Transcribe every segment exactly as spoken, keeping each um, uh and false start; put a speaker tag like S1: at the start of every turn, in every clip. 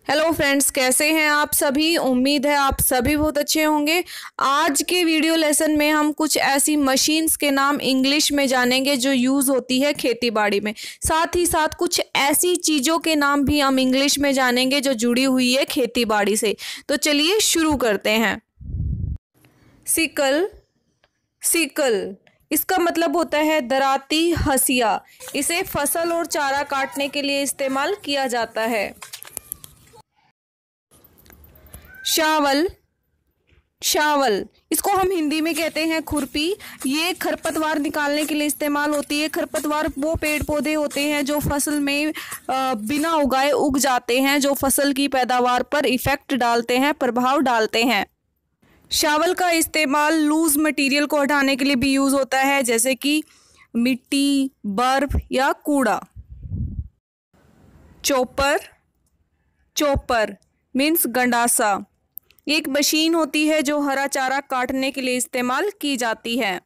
S1: Hello friends, कैसे हैं आप सभी। उम्मीद है आप सभी बहुत अच्छे होंगे। आज के वीडियो लेसन में हम कुछ ऐसी मशीन्स के नाम इंग्लिश में जानेंगे जो यूज़ होती है खेती बाड़ी में। साथ ही साथ कुछ ऐसी चीज़ों के नाम भी हम इंग्लिश में जानेंगे जो जुड़ी हुई है खेती बाड़ी से। तो चलिए शुरू करते हैं। सिकल। सिकल इसका मतलब होता है दराती हंसिया। इसे फसल और चारा काटने के लिए इस्तेमाल किया जाता है। शावल। शावल इसको हम हिंदी में कहते हैं खुरपी। ये खरपतवार निकालने के लिए इस्तेमाल होती है। खरपतवार वो पेड़ पौधे होते हैं जो फसल में बिना उगाए उग जाते हैं, जो फसल की पैदावार पर इफेक्ट डालते हैं, प्रभाव डालते हैं। शावल का इस्तेमाल लूज मटेरियल को हटाने के लिए भी यूज़ होता है, जैसे कि मिट्टी, बर्फ या कूड़ा। चॉपर। चॉपर मीन्स गंडासा। एक मशीन होती है जो हरा चारा काटने के लिए इस्तेमाल की जाती है।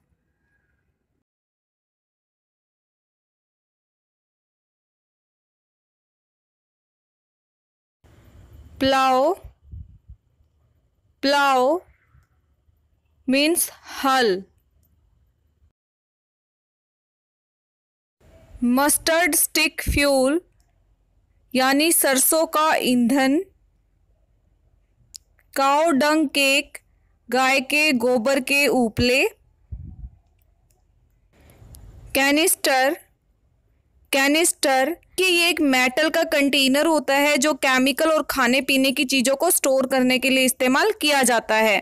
S1: प्लाओ। प्लाओ मीन्स हल। मस्टर्ड स्टिक फ्यूल यानी सरसों का ईंधन। काऊ डंग केक गाय के गोबर के उपले। कैनिस्टर। कैनिस्टर कि ये एक मेटल का कंटेनर होता है जो केमिकल और खाने पीने की चीज़ों को स्टोर करने के लिए इस्तेमाल किया जाता है।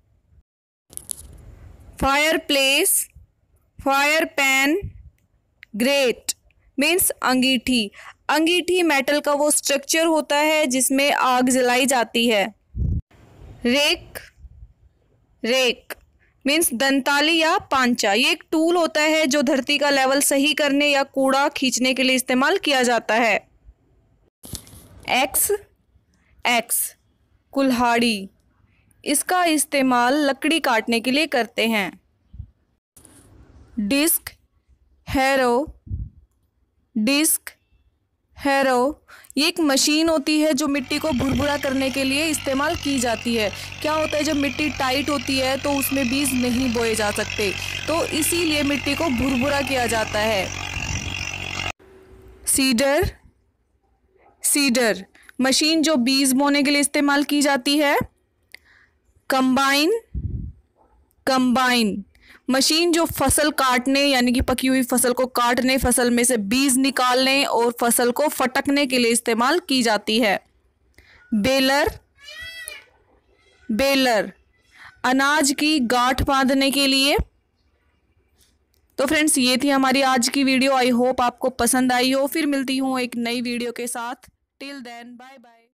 S1: Fire place. Fire pan. Grate means अंगीठी। अंगीठी मेटल का वो स्ट्रक्चर होता है जिसमें आग जलाई जाती है। रेक। रेक मीन्स दंताली या पांचा। ये एक टूल होता है जो धरती का लेवल सही करने या कूड़ा खींचने के लिए इस्तेमाल किया जाता है। एक्स। एक्स कुल्हाड़ी। इसका इस्तेमाल लकड़ी काटने के लिए करते हैं। डिस्क। हैरो। डिस्क हैरो ये एक मशीन होती है जो मिट्टी को भुरभुरा करने के लिए इस्तेमाल की जाती है। क्या होता है, जब मिट्टी टाइट होती है तो उसमें बीज नहीं बोए जा सकते, तो इसीलिए मिट्टी को भुरभुरा किया जाता है। सीडर। सीडर मशीन जो बीज बोने के लिए इस्तेमाल की जाती है। कंबाइन। कंबाइन मशीन जो फसल काटने यानी कि पकी हुई फसल को काटने, फसल में से बीज निकालने और फसल को फटकने के लिए इस्तेमाल की जाती है। बेलर। बेलर अनाज की गांठ बांधने के लिए। तो फ्रेंड्स, ये थी हमारी आज की वीडियो। आई होप आपको पसंद आई हो। फिर मिलती हूँ एक नई वीडियो के साथ। Till then bye bye.